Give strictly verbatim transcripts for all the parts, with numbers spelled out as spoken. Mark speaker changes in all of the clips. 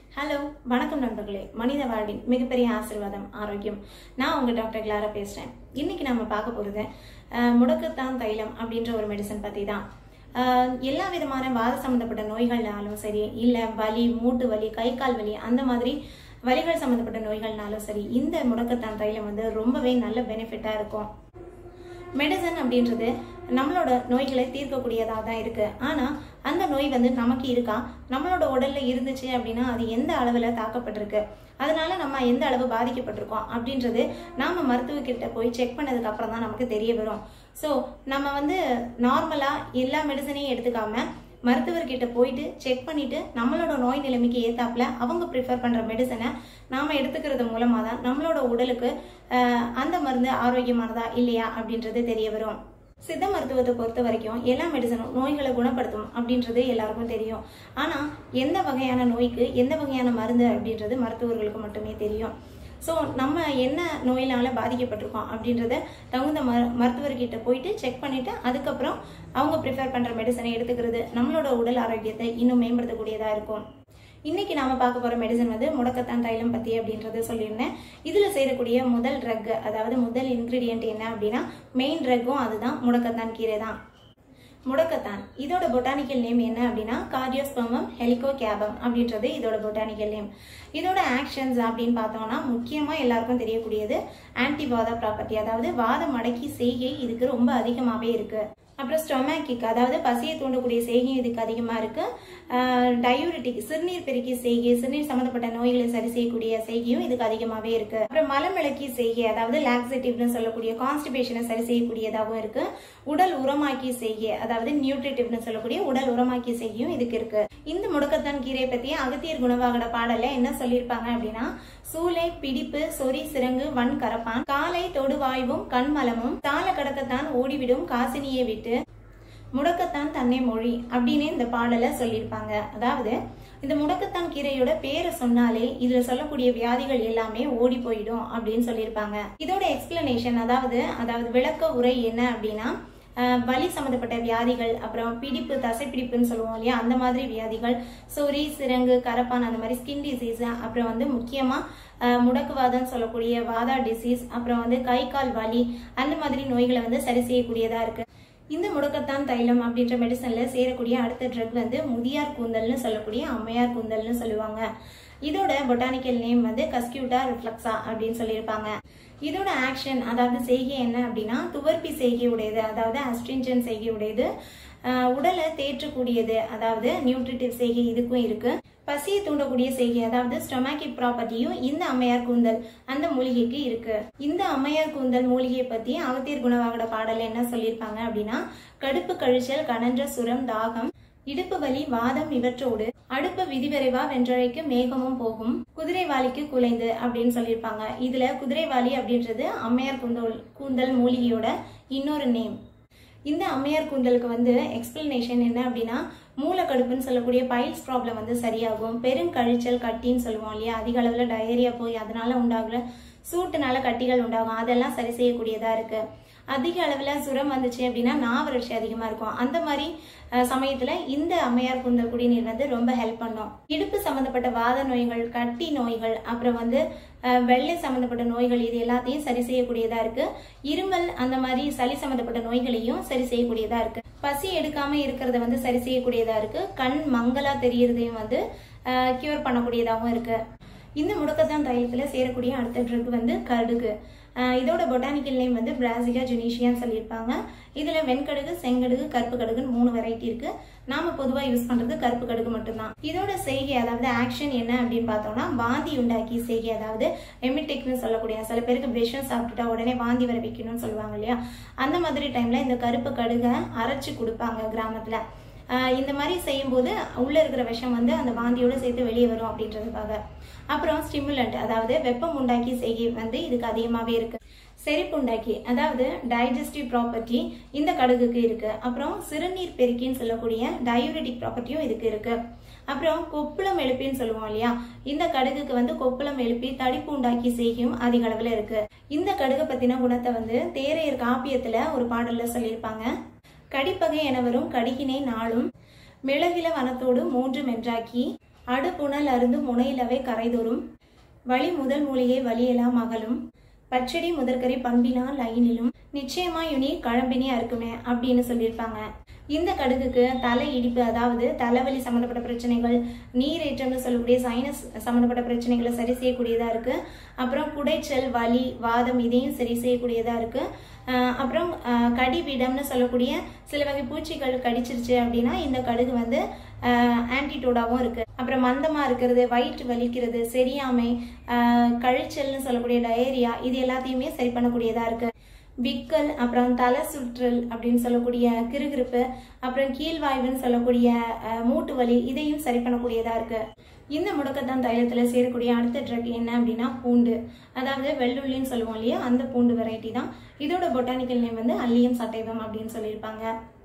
Speaker 1: Hello வணக்கம் நண்பர்களே. மனித வாழ்வின் மிகப்பெரிய ஆசீர்வாதம் ஆரோக்கியம். நான் உங்க டாக்டர் கிளாரா பேசுறேன். இன்னைக்கு நம்ம பார்க்க போறது முடக்கத்தான் தைலம் அப்படின்ற ஒரு மெடிசன் பத்தி தான். எல்லா விதமான வாத சம்பந்தப்பட்ட நோய்கள்னாலும் சரி, இல்ல வலி, மூட்டு வலி, கை கால் வலி, அந்த மாதிரி வலிகள் சம்பந்தப்பட்ட நோய்கள்னாலும் சரி, இந்த முடக்கத்தான் தைலம் வந்து ரொம்பவே நல்ல பெனிஃபிட்டா இருக்கும். மெடிசன் அப்படின்றது நம்மளோட நோய்களை தீர்க்கக்கூடியதாக தான் இருக்கு. ஆனா அந்த நோய் வந்து நமக்கு இருக்கா, நம்மளோட உடல்ல இருந்துச்சு அப்படின்னா அது எந்த அளவுல தாக்கப்பட்டிருக்கு, அதனால நம்ம எந்த அளவு பாதிக்கப்பட்டிருக்கோம் அப்படின்றது நாம மருத்துவர்கிட்ட போய் செக் பண்ணதுக்கு அப்புறம் தான் நமக்கு தெரிய வரும். ஸோ நம்ம வந்து நார்மலா எல்லா மெடிசனையும் எடுத்துக்காம மருத்துவர்கிட்ட போயிட்டு செக் பண்ணிட்டு நம்மளோட நோய் நிலைமைக்கு ஏத்தாப்புல அவங்க ப்ரிஃபர் பண்ற மெடிசனை நாம எடுத்துக்கிறது மூலமா தான் நம்மளோட உடலுக்கு அந்த மருந்து ஆரோக்கியமானதா இல்லையா அப்படின்றது தெரிய வரும். சித்த மருத்துவத்தை பொறுத்த வரைக்கும் எல்லா மெடிசனும் நோய்களை குணப்படுத்தும் அப்படின்றது எல்லாருக்கும் தெரியும். ஆனா எந்த வகையான நோய்க்கு எந்த வகையான மருந்து அப்படின்றது மருத்துவர்களுக்கு மட்டுமே தெரியும். ஸோ நம்ம என்ன நோயினால பாதிக்கப்பட்டிருக்கோம் அப்படின்றத தகுந்த ம மருத்துவர்கிட்ட போயிட்டு செக் பண்ணிட்டு அதுக்கப்புறம் அவங்க ப்ரிஃபர் பண்ற மெடிசனை எடுத்துக்கிறது நம்மளோட உடல் ஆரோக்கியத்தை இன்னும் மேம்படுத்தக்கூடியதா இருக்கும். இன்னைக்கு நாம பார்க்க போற மெடிசன் வந்து முடக்கத்தான் தைலம் பத்தி அப்படின்றத சொல்லியிருந்தேன். இதுல செய்யக்கூடிய முதல் ட்ரக், அதாவது முதல் இன்கிரீடியன்ட் என்ன அப்படின்னா மெயின் ட்ரக்கும் அதுதான் முடக்கத்தான் கீரை தான். முடக்கத்தான் இதோட பொட்டானிக்கல் நேம் என்ன அப்படின்னா கார்டியோஸ்பெர்மம் ஹெலிகோகேபம் அப்படின்றது இதோட பொட்டானிக்கல் நேம். இதோட ஆக்ஷன்ஸ் அப்படின்னு பார்த்தோம்னா முக்கியமா எல்லாருக்கும் தெரியக்கூடியது ஆன்டிவாதா ப்ராப்பர்ட்டி, அதாவது வாதம் அடக்கி செய்கை இதுக்கு ரொம்ப அதிகமாவே இருக்கு. அப்புறம் ஸ்டொமேக்கிக், அதாவது பசியை தூண்டக்கூடிய செய்கையும் இதுக்கு அதிகமா இருக்கு. டயூரிட்டிக், சிறுநீர் பெருக்கி செய்கை, சிறுநீர் சம்பந்தப்பட்ட நோய்களை சரி செய்யக்கூடிய செய்கையும் இதுக்கு அதிகமாவே இருக்கு. அப்புறம் மலமிளக்கி செய்கை, அதாவது லாக்ஸேட்டிவ்னு சொல்லக்கூடிய கான்ஸ்டிபேஷனை சரி செய்யக்கூடியதாகவும் இருக்கு. உடல் உரமாக்கி செய்கை, அதாவது நியூட்ரிட்டிவ்னு சொல்லக்கூடிய உடல் உரமாக்கி செய்கையும் இதுக்கு இருக்கு. இந்த முடக்கத்தான் கீரை பத்தி அகத்தியர் குணவாகட பாடல்ல என்ன சொல்லியிருப்பாங்க அப்படின்னா, சூளை பிடிப்பு சொறி சிறங்கு வன் கரப்பான் காலை தொடுவாய்வும் கண்மலமும் தாள கடக்கத்தான் ஓடிவிடும் காசினியை விட்டு முடக்கத்தான் தன்னை மொழி அப்படின்னு இந்த பாடல சொல்லியிருப்பாங்க. அதாவது இந்த முடக்கத்தான் கீரையோட பேரை சொன்னாலே இதுல சொல்லக்கூடிய வியாதிகள் எல்லாமே ஓடி போயிடும் அப்படின்னு சொல்லியிருப்பாங்க. இதோட எக்ஸ்பிளனேஷன், அதாவது அதாவது விளக்க உரை என்ன அப்படின்னா, வலி சம்பந்தப்பட்ட வியாதிகள், அப்புறம் பிடிப்பு, தசை பிடிப்புன்னு சொல்லுவோம் இல்லையா, அந்த மாதிரி வியாதிகள், சொறி சிறங்கு கரப்பான், அந்த மாதிரி ஸ்கின் டிசீஸ், அப்புறம் வந்து முக்கியமா முடக்குவாதம் சொல்லக்கூடிய வாதா டிசீஸ், அப்புறம் வந்து கை கால் வலி, அந்த மாதிரி நோய்களை வந்து சரி செய்யக்கூடியதா இருக்கு. இந்த முடக்கத்தான் தைலம் அப்படின்ற மெடிசன்ல சேரக்கூடிய அடுத்த ட்ரக் வந்து முதியார் கூந்தல்னு சொல்லக்கூடிய அம்மையார் கூந்தல்னு சொல்லுவாங்க. இதோட பொட்டானிக்கல் நேம் வந்து கஸ்கியூட்டா ரிஃப்ளக்ஸா அப்படின்னு சொல்லியிருப்பாங்க. இதோட ஆக்ஷன், அதாவது செய்கை என்ன அப்படின்னா துவர்ப்பி செய்கை உடையது, அதாவது அஸ்ட்ரிஞ்சன் செய்கை உடையது, உடலை தேற்றக்கூடியது, அதாவது நியூட்ரிட்டிவ் செய்கை இதுக்கும் இருக்கு. பசியை தூண்டக்கூடிய செய்கை, அதாவது ஸ்டொமேக்கிக் ப்ராப்பர்ட்டியும் இந்த அம்மையார் கூந்தல் அந்த மூலிகைக்கு இருக்கு. இந்த அம்மையார் கூந்தல் மூலிகையை பத்தி அகத்தியர் குணவாகட பாடல என்ன சொல்லியிருப்பாங்க அப்படின்னா, கடுப்பு கழிச்சல் கனன்ற சுரம் தாகம் இடுப்பு வலி வாதம் இவற்றோடு அடுப்பு விதிவிரைவா வென்றழைக்கு மேகமும் போகும் குதிரைவாலிக்கு குலைந்து அப்படின்னு சொல்லியிருப்பாங்க. இதுல குதிரைவாலி அப்படின்றது அம்மையார் கூந்தல் கூந்தல் மூலிகையோட இன்னொரு நேம். இந்த அம்மையார் கூந்தலுக்கு வந்து எக்ஸ்பிளனேஷன் என்ன அப்படின்னா, மூலக்கடுப்புன்னு சொல்லக்கூடிய பைல்ஸ் ப்ராப்ளம் வந்து சரியாகும். பெருங்கழிச்சல் கட்டின்னு சொல்லுவோம் இல்லையா, அதிக அளவுல டயரியா போய் அதனால உண்டாகுற சூட்டுனால கட்டிகள் உண்டாகும், அதெல்லாம் சரி செய்யக்கூடியதா இருக்கு. அதிக அளவுல சுரம் வந்துச்சு அப்படின்னா நாவறட்சி அதிகமா இருக்கும். அந்த மாதிரி சமயத்துல இந்த அம்மையார் கூந்தல் குடிநீர் வந்து ரொம்ப ஹெல்ப் பண்ணும். இடுப்பு சம்பந்தப்பட்ட வாத நோய்கள், கட்டி நோய்கள், அப்புறம் வந்து வெள்ளை சம்பந்தப்பட்ட நோய்கள், இது எல்லாத்தையும் சரி செய்யக்கூடியதா இருக்கு. இருமல், அந்த மாதிரி சளி சம்பந்தப்பட்ட நோய்களையும் சரி செய்யக்கூடியதா இருக்கு. பசி எடுக்காம இருக்கிறத வந்து சரி செய்யக்கூடியதா இருக்கு. கண் மங்களா தெரியறதையும் வந்து கியூர் பண்ணக்கூடியதாகவும் இருக்கு. இந்த முடக்கத்தான் தைலத்துல சேரக்கூடிய அடுத்த ட்ரக் வந்து கடுகு. இதோட பொட்டானிக்கல் நேம் வந்து பிராசிலியா ஜுனீஷியான்னு சொல்லியிருப்பாங்க. இதுல வெண்கடுகு, செங்கடுகு, கருப்பு கடுகுன்னு மூணு வெரைட்டி இருக்கு. நாம பொதுவா யூஸ் பண்றது கருப்பு கடுகு மட்டும்தான். இதோட செய்கை, அதாவது ஆக்ஷன் என்ன அப்படின்னு பார்த்தோம்னா, வாந்தி உண்டாக்கி செய்கை, அதாவது எமிட்டிக்னு சொல்லக்கூடிய, சில பேருக்கு விஷம் சாப்பிட்டுட்டா உடனே வாந்தி வர வைக்கணும்னு சொல்லுவாங்க இல்லையா, அந்த மாதிரி டைம்ல இந்த கருப்பு கடுகை அரைச்சு கொடுப்பாங்க கிராமத்துல. இந்த மாதிரி செய்யும் போது உள்ள இருக்கிற விஷம் வந்து அந்த வாந்தியோட சேர்த்து வெளியே வரும் அப்படின்றதுக்காக. அப்புறம் ஸ்டிமுலண்ட், அதாவது வெப்பம் உண்டாக்கி செய்கை வந்து இதுக்கு அதிகமாவே இருக்கு. செரிப்புண்டாக்கி, அதாவது டைஜஸ்டிவ் ப்ராப்பர்ட்டி இந்த கடுகுக்கு இருக்கு. அப்புறம் சிறுநீர் பெருக்கின்னு சொல்லக்கூடிய டயூரிட்டிக் ப்ராப்பர்ட்டியும் இதுக்கு இருக்கு. அப்புறம் கொப்புளம் எழுப்பின்னு சொல்லுவோம் இல்லையா, இந்த கடுகுக்கு வந்து கொப்புளம் எழுப்பி தடிப்பு உண்டாக்கி செய்கையும் அதிக அளவுல இருக்கு. இந்த கடுகு பத்தின குணத்தை வந்து தேரையர் காப்பியத்துல ஒரு பாடல்ல சொல்லியிருப்பாங்க. கடிப்பகை என வரும் கடிகினை நாளும் மிளகில வனத்தோடு மூன்று மென்றாக்கி அடுப்புணல் அருந்து முனையிலவை கரைதொரும், வழி முதல் மூலிகை வலியெல்லாம் அகலும், பச்சடி முதற்கரை பண்பினா லைனிலும், நிச்சயமா யுனி கழம்பினே அறுக்குமே அப்படின்னு சொல்லியிருப்பாங்க. இந்த கடுகுக்கு தலை இடிப்பு, அதாவது தலைவலி சம்மந்தப்பட்ட பிரச்சனைகள், நீரேற்றம்னு சொல்லக்கூடிய சைனஸ் சம்மந்தப்பட்ட பிரச்சனைகளை சரி செய்யக்கூடியதா இருக்கு. அப்புறம் குடைச்சல், வலி, வாதம் இதையும் சரி செய்யக்கூடியதா இருக்கு. அப்புறம் கடிவிடம்னு சொல்லக்கூடிய சில வகை பூச்சிகள் கடிச்சிருச்சு அப்படின்னா இந்த கடுகு வந்து ஆன்டிடோடாவும் இருக்கு. அப்புறம் மந்தமா இருக்கிறது, வயிற்று வலிக்கிறது, செரியாமை, கழிச்சல்னு சொல்லக்கூடிய டயரியா, இது எல்லாத்தையுமே சரி பண்ணக்கூடியதா இருக்கு. விக்கல், அப்புறம் தலை சுற்றல் அப்படின்னு சொல்லக்கூடிய கிருகிருப்பு, அப்புறம் கீழ்வாய்வுன்னு சொல்லக்கூடிய மூட்டு வலி, இதையும் சரி பண்ணக்கூடியதா இருக்கு. இந்த முடக்கத்தான் தைலத்துல சேரக்கூடிய அடுத்த ட்ரக் என்ன அப்படின்னா பூண்டு, அதாவது வெள்ளுள்ளின்னு சொல்லுவோம் இல்லையா, அந்த பூண்டு வெரைட்டி தான். இதோட பொட்டானிக்கல் நேம் வந்து அல்லியம் சட்டைவம் அப்படின்னு சொல்லியிருப்பாங்க.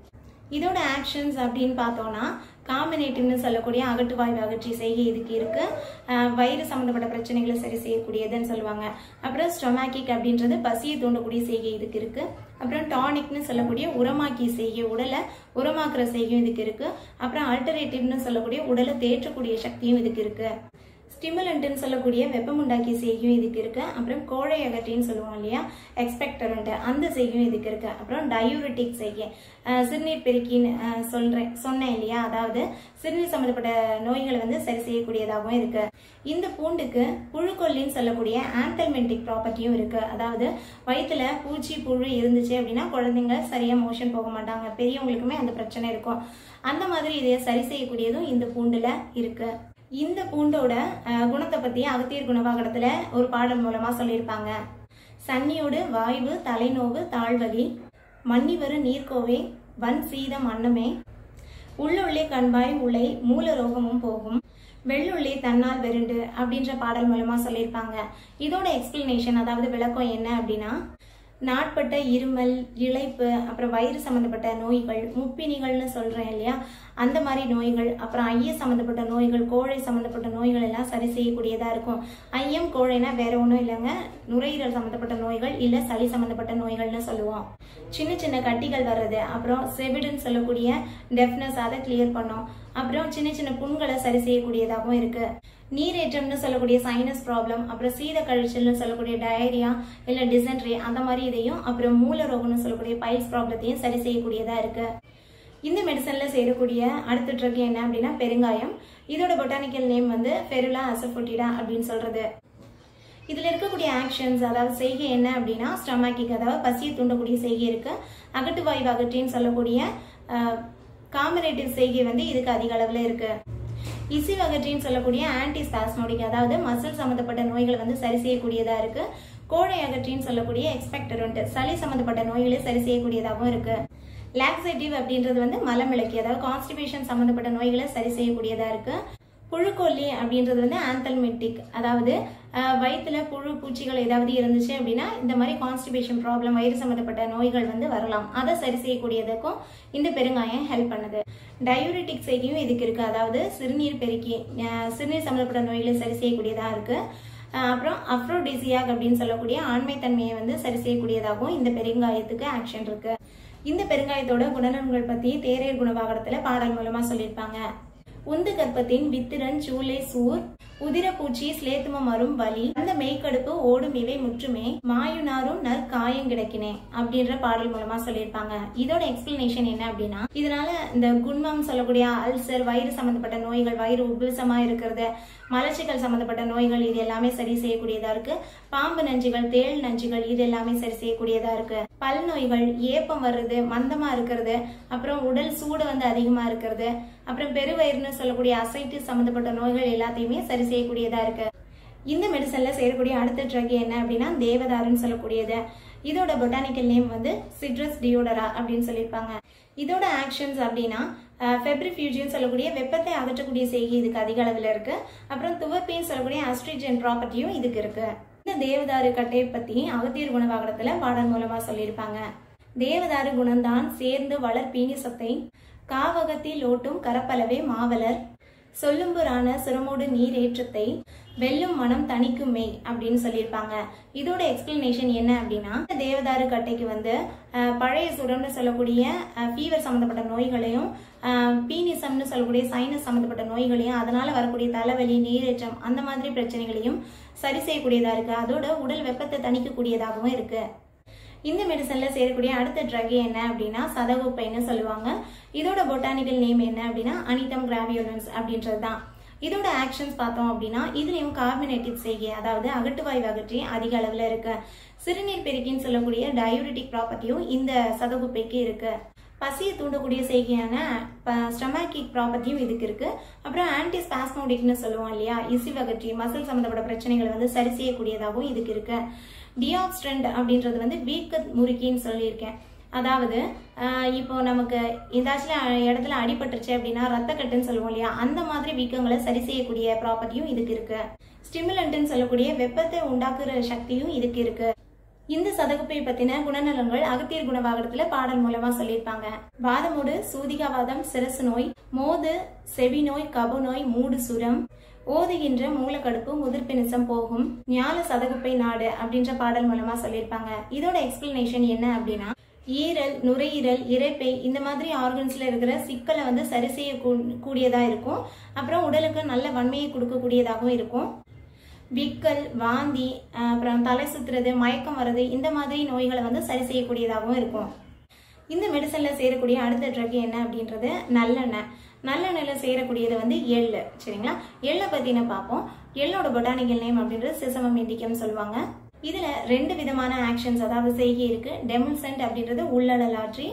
Speaker 1: இதோட ஆக்ஷன்ஸ் அப்படின்னு பார்த்தோம்னா காம்பினேட்டிவ்னு சொல்லக்கூடிய அகட்டுவாய்வு அகற்றி செய்கை இதுக்கு இருக்கு. வயிறு சம்மந்தப்பட்ட பிரச்சனைகளை சரி செய்யக்கூடியதுன்னு சொல்லுவாங்க. அப்புறம் ஸ்டொமேக்கிக் அப்படின்றது பசியை தூண்டக்கூடிய செய்கை இதுக்கு இருக்கு. அப்புறம் டானிக்னு சொல்லக்கூடிய உரமாக்கி செய்கை, உடலை உரமாக்குற செய்கையும் இதுக்கு இருக்கு. அப்புறம் அல்டரேட்டிவ்னு சொல்லக்கூடிய உடலை தேற்றக்கூடிய சக்தியும் இதுக்கு இருக்கு. ஸ்டிமுலண்ட்னு சொல்லக்கூடிய வெப்பமுண்டாக்கி செய்கையும் இதுக்கு இருக்கு. அப்புறம் கோழை அகற்றின்னு சொல்லுவோம் இல்லையா, எக்ஸ்பெக்டரண்ட், அந்த செய்கையும் இதுக்கு இருக்கு. அப்புறம் டயூரிட்டிக் செய்கை, சிறுநீர் பெருக்கின்னு சொல்றேன் சொன்னேன் இல்லையா, அதாவது சிறுநீர் சம்பந்தப்பட்ட நோய்களை வந்து சரி செய்யக்கூடியதாகவும் இருக்கு. இந்த பூண்டுக்கு புழுக்கொல்லின்னு சொல்லக்கூடிய ஆந்தல்மெண்டிக் ப்ராப்பர்ட்டியும் இருக்கு. அதாவது வயிற்றுல பூச்சி புழு இருந்துச்சு அப்படின்னா குழந்தைங்க சரியா மோஷன் போக மாட்டாங்க, பெரியவங்களுக்குமே அந்த பிரச்சனை இருக்கும். அந்த மாதிரி இதை சரி செய்யக்கூடியதும் இந்த பூண்டுல இருக்கு. இந்த பூண்டோட குணத்தை பத்தி அகத்தியர் குணவாகடத்துல ஒரு பாடல் மூலமா சொல்லியிருப்பாங்க. சன்னியோடு வாய்வு, தலைநோவு, தாழ்வலி, மன்னிவரு நீர்க்கோவை, வன் சீதம் அன்னமே, உள்ளுள்ளே கண்பாய் உலை, மூல ரோகமும் போகும், வெள்ளுள்ளே தன்னால் வெருண்டு அப்படின்ற பாடல் மூலமா சொல்லியிருப்பாங்க. இதோட எக்ஸ்பிளனேஷன், அதாவது விளக்கம் என்ன அப்படின்னா, நாட்பட்ட இருமல், இளைப்பு, அப்புறம் வயிறு சம்பந்தப்பட்ட நோய்கள், முப்பினிகள்னு சொல்றேன் இல்லையா, அந்த மாதிரி நோய்கள், அப்புறம் ஐய சம்பந்தப்பட்ட நோய்கள், கோழை சம்பந்தப்பட்ட நோய்கள் எல்லாம் சரி செய்யக்கூடியதா இருக்கும். ஐயம் கோழைனா வேற ஒன்றும் இல்லைங்க, நுரையீரல் சம்பந்தப்பட்ட நோய்கள் இல்ல சளி சம்பந்தப்பட்ட நோய்கள்னு சொல்லுவோம். சின்ன சின்ன கட்டிகள் வர்றது, அப்புறம் செவிடுன்னு சொல்லக்கூடிய டெஃப்னஸ், அதை கிளியர் பண்ணும். அப்புறம் சின்ன சின்ன புண்களை சரி செய்யக்கூடியதாகவும் இருக்கு. நீரேற்றம்னு சொல்லக்கூடிய சைனஸ் ப்ராப்ளம், அப்புறம் சீத கழிச்சல்னு சொல்லக்கூடிய டயரியா இல்ல டிசென்ட்ரி, அந்த மாதிரி இதையும், அப்புறம் மூல ரோகம்னு சொல்லக்கூடிய பைல்ஸ் ப்ராப்ளத்தையும் சரி செய்யக்கூடியதா இருக்கு. இந்த மெடிசன்ல சேரக்கூடிய அடுத்த ட்ரக் என்ன அப்படின்னா பெருங்காயம். இதோட பொட்டானிக்கல் நேம் வந்து ஃபெருலா அசஃபோட்டிடா அப்படின்னு சொல்றது. இதுல இருக்கக்கூடிய ஆக்ஷன்ஸ், அதாவது செய்கை என்ன அப்படின்னா ஸ்டொமேக்கிக், அதாவது பசியை தூண்டக்கூடிய செய்கை இருக்கு. அகட்டுவாய்வு அகற்றின்னு சொல்லக்கூடிய காம்பினேட்டிவ் செய்கை வந்து இதுக்கு அதிக அளவுல இருக்கு. இசி அகற்றின்னு சொல்லக்கூடிய ஆன்டி ஸ்பாஸ்மோடிக், அதாவது மசில் சம்பந்தப்பட்ட நோய்களை வந்து சரி செய்யக்கூடியதா இருக்கு. கோழை அகற்றின்னு சொல்லக்கூடிய எக்ஸ்பெக்டரண்ட், சளி சம்பந்தப்பட்ட நோய்களை சரி செய்யக்கூடியதாகவும் இருக்கு. லாக்ஸேட்டிவ் அப்படின்றது வந்து மலமிளக்கி, அதாவது கான்ஸ்டிபேஷன் சம்பந்தப்பட்ட நோய்களை சரி செய்யக்கூடியதா இருக்கு. புழுக்கொல்லி அப்படின்றது வந்து ஆந்தல்மெட்டிக், அதாவது வயிற்றுல புழு பூச்சிகள் ஏதாவது இருந்துச்சு அப்படின்னா இந்த மாதிரி கான்ஸ்டிபேஷன் ப்ராப்ளம், வயிறு சம்பந்தப்பட்ட நோய்கள் வந்து வரலாம், அதை சரி செய்யக்கூடியதுக்கும் இந்த பெருங்காயம் ஹெல்ப் பண்ணுது. டயூரிட்டிக் செய்கையும் இதுக்கு இருக்கு, அதாவது சிறுநீர் பெருக்கி, சிறுநீர் சம்பந்தப்பட்ட நோய்களை சரி செய்யக்கூடியதா இருக்கு. அப்புறம் அப்ரோடிசியாக் அப்படின்னு சொல்லக்கூடிய ஆண்மை தன்மையை வந்து சரி செய்யக்கூடியதாகவும் இந்த பெருங்காயத்துக்கு ஆக்ஷன் இருக்கு. இந்த பெருங்காயத்தோட குணநலன்கள் பத்தி தேரையர் குணவாகடத்துல பாடல் மூலமா சொல்லியிருப்பாங்க. உந்து கற்பத்தின் வித்திரன் சூளை சூர், உதிர பூச்சி ஸ்லேத்துமம் வரும் வலி, அந்த மெய்க்கடுப்பு ஓடும் இவை முற்றுமே, மாயுனாரும் நற்காயம் கிடைக்கினே அப்படின்ற பாடல் மூலமா சொல்லியிருப்பாங்க. இதோட எக்ஸ்பிளனேஷன் என்ன அப்படின்னா, இதனால இந்த குண்மம் சொல்லக்கூடிய அல்சர், வயிறு சம்பந்தப்பட்ட நோய்கள், வயிறு உபசமா இருக்கிறது, மலச்சிக்கல் சம்பந்தப்பட்ட நோய்கள், இது எல்லாமே சரி செய்யக்கூடியதா இருக்கு. பாம்பு நஞ்சுகள், தேள் நஞ்சுகள், இது எல்லாமே சரி செய்யக்கூடியதா இருக்கு. பல் நோய்கள், ஏப்பம் வர்றது, மந்தமா இருக்கிறது, அப்புறம் உடல் சூடு வந்து அதிகமா இருக்கிறது, அப்புறம் பெருவயிறுன்னு சொல்லக்கூடிய அசைட்டிஸ் சம்பந்தப்பட்ட நோய்கள் எல்லாத்தையுமே சரி செய்யக்கூடியதா இருக்கு. இந்த மெடிசன்ல சேரக்கூடிய அடுத்த ட்ரக் என்ன அப்படின்னா தேவதாருன்னு சொல்லக்கூடியது. இதோட பொட்டானிக்கல் நேம் வந்து சிட்ரஸ் டியோடரா அப்படின்னு சொல்லியிருப்பாங்க. இதோட ஆக்ஷன்ஸ் அப்படின்னா ஃபெப்ரிஃபியூஜின்னு சொல்லக்கூடிய வெப்பத்தை அகற்றக்கூடிய செய்கை இதுக்கு அதிக அளவில் இருக்கு. அப்புறம் துவர்ப்பின்னு சொல்லக்கூடிய ஆஸ்ட்ரிஜன் ப்ராப்பர்ட்டியும் இதுக்கு இருக்கு. இந்த தேவதாரு கட்டையை பத்தி அகத்தியர் குணவாகடத்துல பாடல் மூலமா சொல்லியிருப்பாங்க. தேவதாரு குணம்தான் சேர்ந்து வளர் பீனிசத்தை, காவகத்தில் ஓட்டும் கரப்பலவே மாவலர், சொல்லும்புறான சிரமோடு நீரேற்றத்தை வெல்லும் மனம் தணிக்குமே அப்படின்னு சொல்லியிருப்பாங்க. இதோட எக்ஸ்பிளனேஷன் என்ன அப்படின்னா, தேவதாரு கட்டைக்கு வந்து பழைய சுரம்னு சொல்லக்கூடிய ஃபீவர் சம்பந்தப்பட்ட நோய்களையும் பீனிசம்னு சொல்லக்கூடிய சைனஸ் சம்பந்தப்பட்ட நோய்களையும் அதனால வரக்கூடிய தலைவலி நீரேற்றம் அந்த மாதிரி பிரச்சனைகளையும் சரி செய்யக்கூடியதா இருக்கு. அதோட உடல் வெப்பத்தை தணிக்கக்கூடியதாகவும் இருக்கு. இந்த மெடிசன்ல சேரக்கூடிய அடுத்த ட்ரக் என்ன அப்படின்னா சதகுப்பைன்னு சொல்லுவாங்க. இதோட பொட்டானிக்கல் நேம் என்ன அப்படின்னா அனிதம் கிராவியோலன்ஸ் அப்படின்றது தான். இதோட ஆக்ஷன்ஸ் பார்த்தோம் அப்படின்னா இதுலயும் கார்பனேட்டிக் செய்கை, அதாவது அகட்டுவாய்வு அகற்றி அதிக அளவுல இருக்கு. சிறுநீர் பெருக்கின்னு சொல்லக்கூடிய டயூரிட்டிக் ப்ராப்பர்ட்டியும் இந்த சதகுப்பைக்கு இருக்கு. பசியை தூண்டக்கூடிய செய்கையான ஸ்டொமாக்கிக் ப்ராப்பர்ட்டியும் இதுக்கு இருக்கு. அப்புறம் ஆன்டி ஸ்பாஸ்மோடிக்னு சொல்லுவோம் இல்லையா, இசிவகற்றி மசில் சம்பந்தப்பட்ட பிரச்சனைகளை வந்து சரி செய்யக்கூடியதாகவும் இதுக்கு இருக்கு. டிஆப்ஸ்ட்ரண்ட் அப்படின்றது வந்து வீக்க முறுக்கின்னு சொல்லியிருக்கேன். அதாவது இப்போ நமக்கு ஏதாச்சும் இடத்துல அடிபட்டுருச்சு அப்படின்னா ரத்தக்கட்டுன்னு சொல்லுவோம் இல்லையா, அந்த மாதிரி வீக்கங்களை சரி செய்யக்கூடிய ப்ராப்பர்ட்டியும் இதுக்கு இருக்கு. ஸ்டிமுலண்ட்னு சொல்லக்கூடிய வெப்பத்தை உண்டாக்குற சக்தியும் இதுக்கு இருக்கு. இந்த சதகுப்பை பத்தின குணநலங்கள் அகத்தியர் குணவாகத்துல பாடல் மூலமா சொல்லியிருப்பாங்க. வாதமோடு சூதிகாவாதம், சிரசு நோய், மோது, செவி நோய், கபு நோய், மூடு சுரம், ஓதுகின்ற மூலக்கடுப்பு, முதிர்பினிசம் போகும், ஞால சதகுப்பை நாடு அப்படின்ற பாடல் மூலமா சொல்லியிருப்பாங்க. இதோட எக்ஸ்பிளனேஷன் என்ன அப்படின்னா, ஈரல், நுரையீரல், இரைப்பை இந்த மாதிரி ஆர்கன்ஸ்ல இருக்கிற சிக்கலை வந்து சரி செய்ய கூடியதா இருக்கும். அப்புறம் உடலுக்கு நல்ல வன்மையை கொடுக்கக்கூடியதாகவும் இருக்கும். விக்கல், வாந்தி, அப்புறம் தலை சுத்துறது, மயக்கம் வர்றது இந்த மாதிரி நோய்களை வந்து சரி செய்யக்கூடியதாகவும் இருக்கும். இந்த மெடிசன்ல சேரக்கூடிய அடுத்த ட்ரக் என்ன அப்படின்றது நல்லெண்ணெய். நல்லெண்ணெயில சேரக்கூடியது வந்து எள்ளு. சரிங்களா, எள்ளை பத்தின பார்ப்போம். எள்ளோட பொட்டானிக்கல் நேம் அப்படின்றது சிசமம் இண்டிகம் சொல்லுவாங்க. இதுல ரெண்டு விதமான ஆக்ஷன்ஸ், அதாவது செய்கை இருக்கு. டெமுல்சன்ட் அப்படின்றது உள்ளடலாற்றி,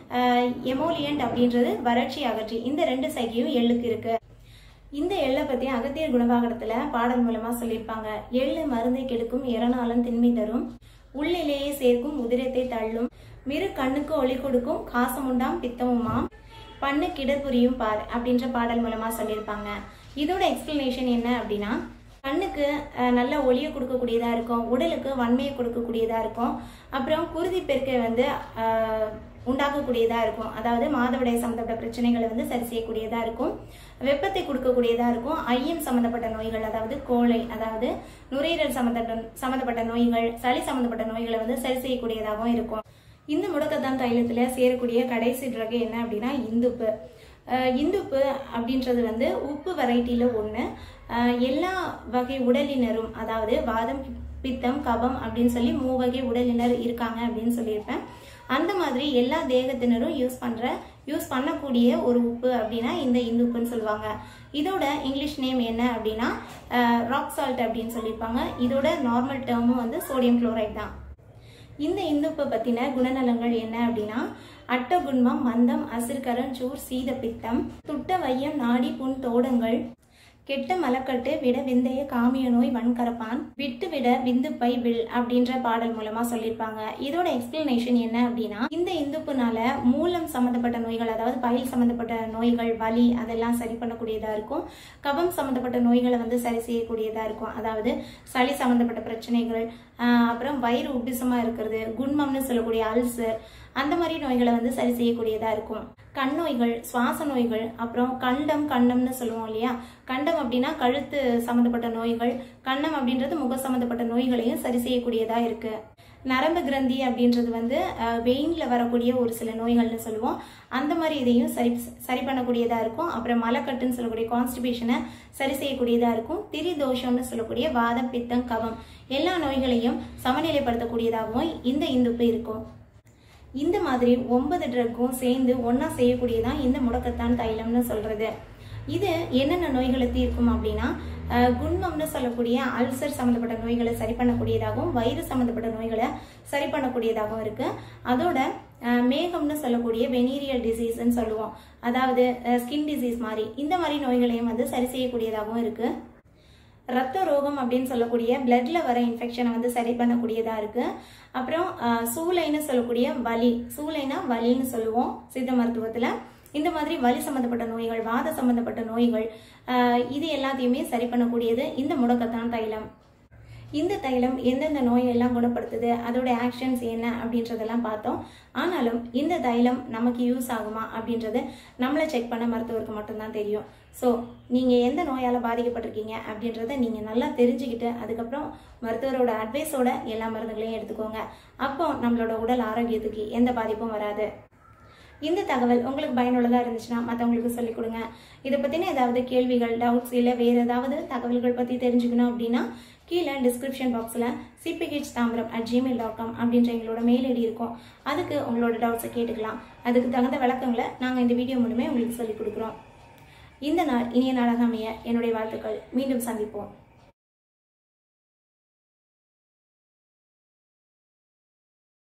Speaker 1: எமோலியன்ட் அப்படின்றது வறட்சி அகற்றி. இந்த ரெண்டு செய்கையும் எள்ளுக்கு இருக்கு. இந்த எள்ளை பத்தி அகத்தியர் குணவாகத்துல பாடல் மூலமா சொல்லியிருப்பாங்க. எள்ளு மருந்தை கெடுக்கும், எரநாளன் திண்மை தரும், உள்ளிலேயே சேர்க்கும், உதிரத்தை தள்ளும், மிரு கண்ணுக்கு ஒளி கொடுக்கும், காசமுண்டாம் பித்தமுமாம், பண்ணு கிடற்புரியும் பார் அப்படின்ற பாடல் மூலமா சொல்லியிருப்பாங்க. இதோட எக்ஸ்பிளனேஷன் என்ன அப்படின்னா, கண்ணுக்கு நல்ல ஒளியை கொடுக்கக்கூடியதா இருக்கும், உடலுக்கு வன்மையை கொடுக்கக்கூடியதா இருக்கும், அப்புறம் குருதி பெருக்கை வந்து உண்டாக்கக்கூடியதா இருக்கும். அதாவது மாதவிடாய் சம்பந்தப்பட்ட பிரச்சனைகளை வந்து சரி செய்யக்கூடியதா இருக்கும், வெப்பத்தை கொடுக்கக்கூடியதா இருக்கும், ஐயம் சம்பந்தப்பட்ட நோய்கள், அதாவது கோழை, அதாவது நுரையீரல் சம்பந்தப்பட்ட சம்பந்தப்பட்ட நோய்கள், சளி சம்பந்தப்பட்ட நோய்களை வந்து சரி செய்யக்கூடியதாகவும் இருக்கும். இந்த முடக்கத்தான் தைலத்துல சேரக்கூடிய கடைசி ட்ரக் என்ன அப்படின்னா இந்துப்பு. இந்துப்பு அப்படின்றது வந்து உப்பு வெரைட்டியில ஒண்ணு. எல்லா வகை உடலினரும், அதாவது வாதம், பித்தம், கபம் அப்படின்னு சொல்லி மூவகை உடலினர் இருக்காங்க அப்படின்னு சொல்லியிருப்பேன். அந்த மாதிரி எல்லா தேகத்தினரும் யூஸ் பண்ற யூஸ் பண்ணக்கூடிய ஒரு உப்பு அப்படின்னா இந்த இந்துப்புன்னு சொல்லுவாங்க. இதோட இங்கிலீஷ் நேம் என்ன அப்படின்னா ராக் சால்ட் அப்படின்னு சொல்லியிருப்பாங்க. இதோட நார்மல் டேர்மும் வந்து சோடியம் குளோரைட் தான். இந்த இந்துப்பை பத்தின குணநலங்கள் என்ன அப்படின்னா, அட்டகுண்மம், மந்தம், அசிர்கரன், சூர், சீத பித்தம், துட்ட வையம், நாடி, புண், தோடங்கள், கெட்ட மலக்கட்டு, விட விந்தைய காமிய நோய், வன்கரப்பான், விட்டு விட விந்துப்பை வில் அப்படின்ற பாடல் மூலமா சொல்லியிருப்பாங்க. இதோட எக்ஸ்பிளனேஷன் என்ன அப்படின்னா, இந்த இந்துப்புனால மூலம் சம்பந்தப்பட்ட நோய்கள், அதாவது பயில் சம்பந்தப்பட்ட நோய்கள், வலி அதெல்லாம் சரி பண்ணக்கூடியதா இருக்கும். கபம் சம்பந்தப்பட்ட நோய்களை வந்து சரி செய்யக்கூடியதா இருக்கும், அதாவது சளி சம்பந்தப்பட்ட பிரச்சனைகள், அப்புறம் வயிறு உப்பிசமா இருக்கிறது, குண்மம்னு சொல்லக்கூடிய அல்சர், அந்த மாதிரி நோய்களை வந்து சரி செய்யக்கூடியதா இருக்கும். கண் நோய்கள், சுவாச நோய்கள், அப்புறம் கண்டம், கண்ணம்னு சொல்லுவோம் இல்லையா, கண்டம் அப்படின்னா கழுத்து சம்பந்தப்பட்ட நோய்கள், கண்ணம் அப்படின்றது முக சம்பந்தப்பட்ட நோய்களையும் சரி செய்யக்கூடியதா இருக்கு. நரம்பு கிரந்தி அப்படின்றது வந்து வெயின்ல வரக்கூடிய ஒரு சில நோய்கள்னு சொல்லுவோம், அந்த மாதிரி இதையும் சரி சரி பண்ணக்கூடியதா இருக்கும். அப்புறம் மலக்கட்டுன்னு சொல்லக்கூடிய கான்ஸ்டிபேஷனை சரி செய்யக்கூடியதா இருக்கும். திரிதோஷம்னு சொல்லக்கூடிய வாதம், பித்தம், கபம் எல்லா நோய்களையும் சமநிலைப்படுத்தக்கூடியதாகவும் இந்த இந்துப்பு இருக்கும். இந்த மாதிரி ஒன்பது ட்ரக்கும் சேர்ந்து ஒன்னா செய்யக்கூடியதான் இந்த முடக்கத்தான் தைலம்னு சொல்றது. இது என்னென்ன நோய்களை தீர்க்கும் அப்படின்னா, குண்மம்னு சொல்லக்கூடிய அல்சர் சம்பந்தப்பட்ட நோய்களை சரி பண்ணக்கூடியதாகவும், வயிறு சம்பந்தப்பட்ட நோய்களை சரி பண்ணக்கூடியதாகவும் இருக்கு. அதோட மேகம்னு சொல்லக்கூடிய வெனீரியல் டிசீஸ்ன்னு சொல்லுவோம், அதாவது ஸ்கின் டிசீஸ் மாதிரி இந்த மாதிரி நோய்களையும் வந்து சரி செய்யக்கூடியதாகவும் இருக்கு. ரத்த ரோகம் அப்படின்னு சொல்லக்கூடிய பிளட்ல வர இன்ஃபெக்ஷனை வந்து சரி பண்ணக்கூடியதா இருக்கு. அப்புறம் சூளைன்னு சொல்லக்கூடிய வலி, சூளைனா வலின்னு சொல்லுவோம் சித்த மருத்துவத்துல. இந்த மாதிரி வலி சம்பந்தப்பட்ட நோய்கள், வாத சம்பந்தப்பட்ட நோய்கள், இது எல்லாத்தையுமே சரி பண்ணக்கூடியது இந்த முடக்கத்தான் தைலம். இந்த தைலம் எந்தெந்த நோயெல்லாம் குணப்படுத்துது, அதோட ஆக்ஷன்ஸ் என்ன அப்படின்றதெல்லாம் பார்த்தோம். ஆனாலும் இந்த தைலம் நமக்கு யூஸ் ஆகுமா அப்படின்றது நம்மளை செக் பண்ண மருத்துவருக்கு மட்டும்தான் தெரியும். ஸோ நீங்கள் எந்த நோயால் பாதிக்கப்பட்டிருக்கீங்க அப்படின்றத நீங்கள் நல்லா தெரிஞ்சுக்கிட்டு அதுக்கப்புறம் மருத்துவரோட அட்வைஸோட எல்லா மருந்துகளையும் எடுத்துக்கோங்க. அப்போ நம்மளோட உடல் ஆரோக்கியத்துக்கு எந்த பாதிப்பும் வராது. இந்த தகவல் உங்களுக்கு பயனுள்ளதாக இருந்துச்சுன்னா மற்றவங்களுக்கு சொல்லிக் கொடுங்க. இதை பற்றின ஏதாவது கேள்விகள், டவுட்ஸ் இல்லை வேறு ஏதாவது தகவல்கள் பற்றி தெரிஞ்சுக்கணும் அப்படின்னா கீழே டிஸ்கிரிப்ஷன் பாக்ஸில் CBH Tambaram at Gmail dot com அப்படின்ற எங்களோட மெயில் ஐடி இருக்கும். அதுக்கு உங்களோட டவுட்ஸை கேட்டுக்கலாம். அதுக்கு தகுந்த விளக்கங்களை நாங்கள் இந்த வீடியோ மூலமே உங்களுக்கு சொல்லிக் கொடுக்குறோம். இந்த நாள் இனிய நாளாக அமைய என்னுடைய வாழ்த்துக்கள். மீண்டும் சந்திப்போம்.